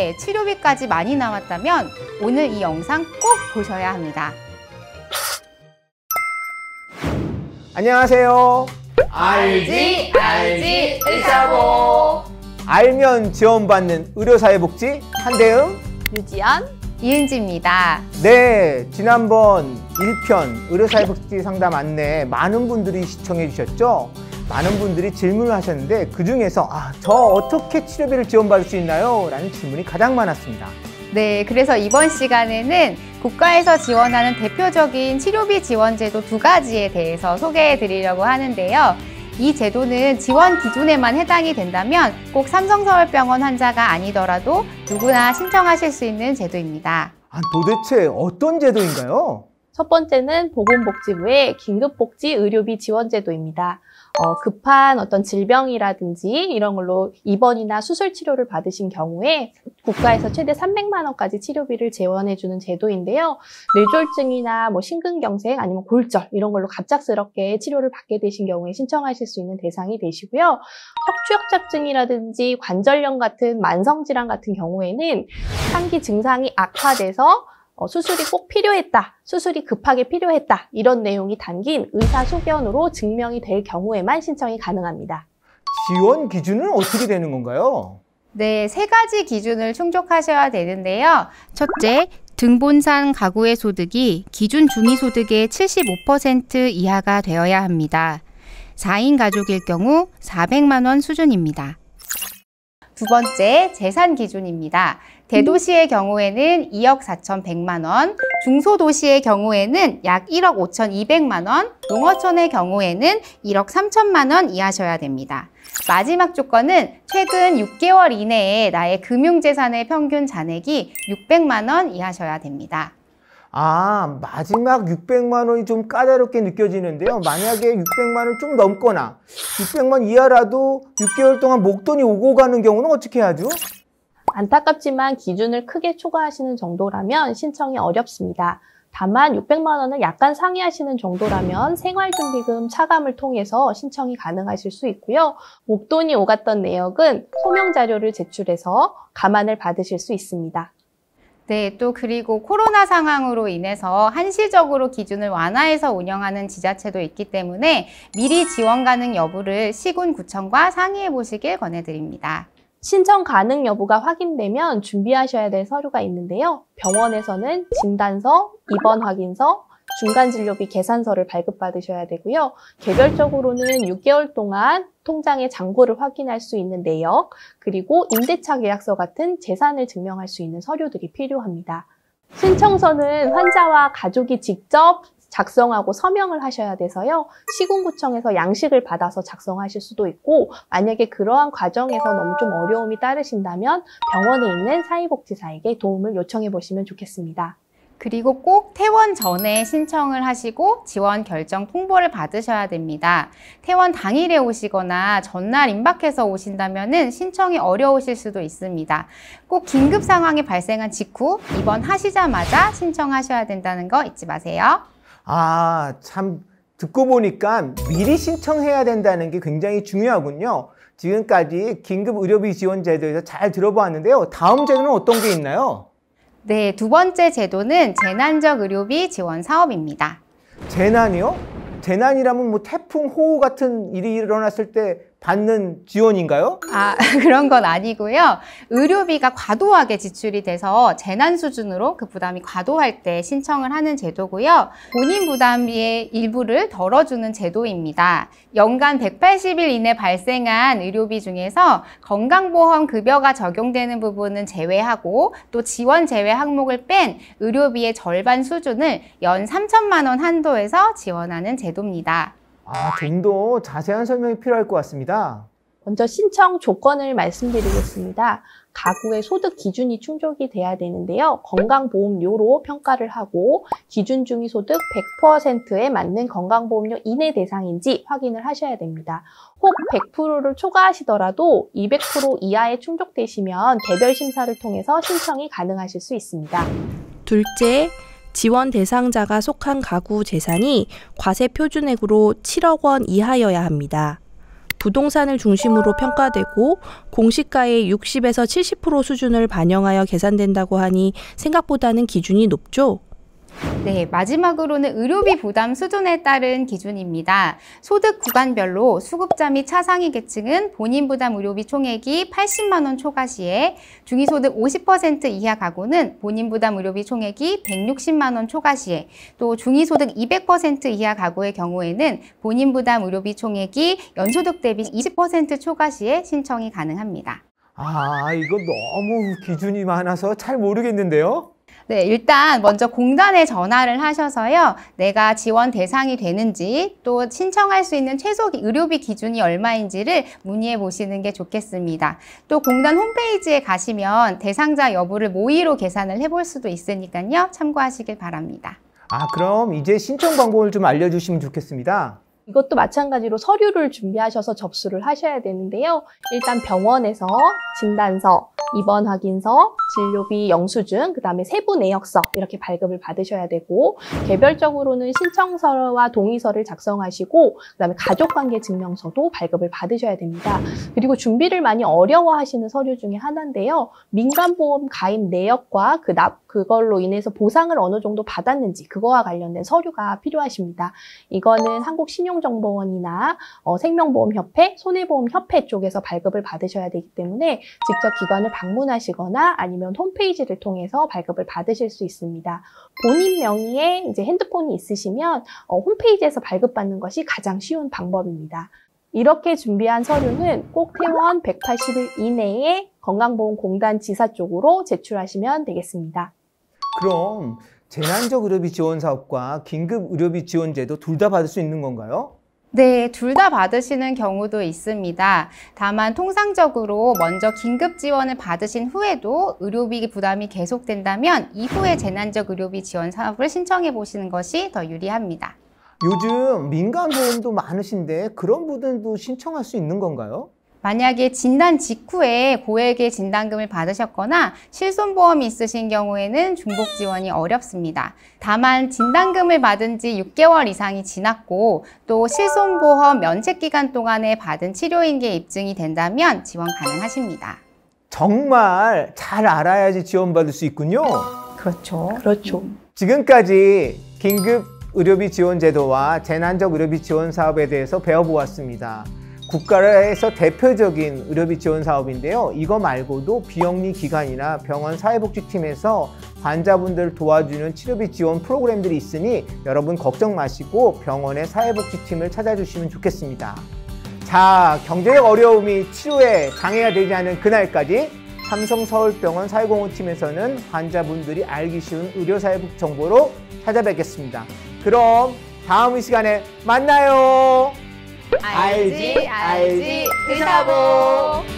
있는데 치료비까지 많이 나왔다면 오늘 이 영상 꼭 보셔야 합니다. 안녕하세요. 알지 의사보. 알면 지원받는 의료사회복지 한대응 유지연, 이은지입니다. 네, 지난번 1편 의료사회복지 상담 안내 많은 분들이 시청해 주셨죠? 많은 분들이 질문을 하셨는데 그 중에서 저 어떻게 치료비를 지원받을 수 있나요? 라는 질문이 가장 많았습니다. 네, 그래서 이번 시간에는 국가에서 지원하는 대표적인 치료비 지원 제도 2가지에 대해서 소개해 드리려고 하는데요. 이 제도는 지원 기준에만 해당이 된다면 꼭 삼성서울병원 환자가 아니더라도 누구나 신청하실 수 있는 제도입니다. 도대체 어떤 제도인가요? 첫 번째는 보건복지부의 긴급복지 의료비 지원제도입니다. 급한 어떤 질병이라든지 이런 걸로 입원이나 수술 치료를 받으신 경우에 국가에서 최대 300만 원까지 치료비를 지원해주는 제도인데요. 뇌졸중이나 심근경색 아니면 골절 이런 걸로 갑작스럽게 치료를 받게 되신 경우에 신청하실 수 있는 대상이 되시고요. 척추역착증이라든지 관절염 같은 만성질환 같은 경우에는 상기 증상이 악화돼서 수술이 꼭 필요했다, 수술이 급하게 필요했다 이런 내용이 담긴 의사소견으로 증명이 될 경우에만 신청이 가능합니다. 지원 기준은 어떻게 되는 건가요? 네, 3가지 기준을 충족하셔야 되는데요. 첫째, 등본상 가구의 소득이 기준 중위소득의 75% 이하가 되어야 합니다. 4인 가족일 경우 400만 원 수준입니다. 두 번째, 재산 기준입니다. 대도시의 경우에는 2억 4,100만 원, 중소도시의 경우에는 약 1억 5,200만 원, 농어촌의 경우에는 1억 3천만 원 이하셔야 됩니다. 마지막 조건은 최근 6개월 이내에 나의 금융재산의 평균 잔액이 600만 원 이하셔야 됩니다. 마지막 600만 원이 좀 까다롭게 느껴지는데요. 만약에 600만 원을 좀 넘거나 600만 이하라도 6개월 동안 목돈이 오고 가는 경우는 어떻게 하죠? 안타깝지만 기준을 크게 초과하시는 정도라면 신청이 어렵습니다. 다만 600만 원을 약간 상회하시는 정도라면 생활준비금 차감을 통해서 신청이 가능하실 수 있고요. 목돈이 오갔던 내역은 소명자료를 제출해서 감안을 받으실 수 있습니다. 네, 또 그리고 코로나 상황으로 인해서 한시적으로 기준을 완화해서 운영하는 지자체도 있기 때문에 미리 지원 가능 여부를 시군구청과 상의해 보시길 권해드립니다. 신청 가능 여부가 확인되면 준비하셔야 될 서류가 있는데요. 병원에서는 진단서, 입원 확인서, 중간진료비 계산서를 발급받으셔야 되고요. 개별적으로는 6개월 동안 통장의 잔고를 확인할 수 있는 내역, 그리고 임대차 계약서 같은 재산을 증명할 수 있는 서류들이 필요합니다. 신청서는 환자와 가족이 직접 작성하고 서명을 하셔야 돼서요. 시군구청에서 양식을 받아서 작성하실 수도 있고, 만약에 그러한 과정에서 너무 좀 어려움이 따르신다면 병원에 있는 사회복지사에게 도움을 요청해 보시면 좋겠습니다. 그리고 꼭 퇴원 전에 신청을 하시고 지원 결정 통보를 받으셔야 됩니다. 퇴원 당일에 오시거나 전날 임박해서 오신다면 신청이 어려우실 수도 있습니다. 꼭 긴급 상황이 발생한 직후 입원하시자마자 신청하셔야 된다는 거 잊지 마세요. 참 듣고 보니까 미리 신청해야 된다는 게 굉장히 중요하군요. 지금까지 긴급의료비 지원 제도에서 잘 들어보았는데요. 다음 제도는 어떤 게 있나요? 네, 2번째 제도는 재난적 의료비 지원 사업입니다. 재난이요? 재난이라면 태풍, 호우 같은 일이 일어났을 때 받는 지원인가요? 그런 건 아니고요. 의료비가 과도하게 지출이 돼서 재난 수준으로 그 부담이 과도할 때 신청을 하는 제도고요. 본인 부담비의 일부를 덜어주는 제도입니다. 연간 180일 이내 발생한 의료비 중에서 건강보험 급여가 적용되는 부분은 제외하고 또 지원 제외 항목을 뺀 의료비의 절반 수준을 연 3천만 원 한도에서 지원하는 제도입니다. 좀 더 자세한 설명이 필요할 것 같습니다. 먼저 신청 조건을 말씀드리겠습니다. 가구의 소득 기준이 충족이 돼야 되는데요. 건강보험료로 평가를 하고 기준 중위 소득 100%에 맞는 건강보험료 이내 대상인지 확인을 하셔야 됩니다. 혹 100%를 초과하시더라도 200% 이하에 충족되시면 개별 심사를 통해서 신청이 가능하실 수 있습니다. 둘째, 지원 대상자가 속한 가구 재산이 과세 표준액으로 7억 원 이하여야 합니다. 부동산을 중심으로 평가되고 공시가의 60에서 70% 수준을 반영하여 계산된다고 하니 생각보다는 기준이 높죠? 네, 마지막으로는 의료비 부담 수준에 따른 기준입니다. 소득 구간별로 수급자 및 차상위 계층은 본인 부담 의료비 총액이 80만 원 초과 시에 중위소득 50% 이하 가구는 본인 부담 의료비 총액이 160만 원 초과 시에 또 중위소득 200% 이하 가구의 경우에는 본인 부담 의료비 총액이 연소득 대비 20% 초과 시에 신청이 가능합니다. 아, 이거 너무 기준이 많아서 잘 모르겠는데요? 네, 일단 먼저 공단에 전화를 하셔서요. 내가 지원 대상이 되는지 또 신청할 수 있는 최소 의료비 기준이 얼마인지를 문의해 보시는 게 좋겠습니다. 또 공단 홈페이지에 가시면 대상자 여부를 모의로 계산을 해볼 수도 있으니까요. 참고하시길 바랍니다. 아, 그럼 이제 신청 방법을 좀 알려주시면 좋겠습니다. 이것도 마찬가지로 서류를 준비하셔서 접수를 하셔야 되는데요. 일단 병원에서 진단서, 입원 확인서, 진료비 영수증, 그 다음에 세부 내역서 이렇게 발급을 받으셔야 되고 개별적으로는 신청서와 동의서를 작성하시고 그 다음에 가족관계 증명서도 발급을 받으셔야 됩니다. 그리고 준비를 많이 어려워하시는 서류 중에 하나인데요. 민간보험 가입 내역과 그걸로 인해서 보상을 어느 정도 받았는지 그거와 관련된 서류가 필요하십니다. 이거는 한국신용정보원이나 생명보험협회, 손해보험협회 쪽에서 발급을 받으셔야 되기 때문에 직접 기관을 방문하시거나 아니면 홈페이지를 통해서 발급을 받으실 수 있습니다. 본인 명의의 이제 핸드폰이 있으시면 홈페이지에서 발급받는 것이 가장 쉬운 방법입니다. 이렇게 준비한 서류는 꼭 퇴원 180일 이내에 건강보험공단 지사 쪽으로 제출하시면 되겠습니다. 그럼 재난적 의료비 지원 사업과 긴급 의료비 지원제도 둘 다 받을 수 있는 건가요? 네, 둘 다 받으시는 경우도 있습니다. 다만 통상적으로 먼저 긴급 지원을 받으신 후에도 의료비 부담이 계속된다면 이후에 재난적 의료비 지원 사업을 신청해 보시는 것이 더 유리합니다. 요즘 민간보험도 많으신데 그런 분들도 신청할 수 있는 건가요? 만약에 진단 직후에 고액의 진단금을 받으셨거나 실손보험이 있으신 경우에는 중복 지원이 어렵습니다. 다만 진단금을 받은 지 6개월 이상이 지났고 또 실손보험 면책기간 동안에 받은 치료인계 입증이 된다면 지원 가능하십니다. 정말 잘 알아야지 지원받을 수 있군요. 그렇죠. 그렇죠. 지금까지 긴급 의료비 지원 제도와 재난적 의료비 지원 사업에 대해서 배워보았습니다. 국가에서 대표적인 의료비 지원 사업인데요. 이거 말고도 비영리 기관이나 병원 사회복지팀에서 환자분들을 도와주는 치료비 지원 프로그램들이 있으니 여러분 걱정 마시고 병원의 사회복지팀을 찾아주시면 좋겠습니다. 자, 경제적 어려움이 치료에 장애가 되지 않은 그날까지 삼성서울병원 사회공헌팀에서는 환자분들이 알기 쉬운 의료사회복 정보로 찾아뵙겠습니다. 그럼 다음 시간에 만나요. 알지 의사복.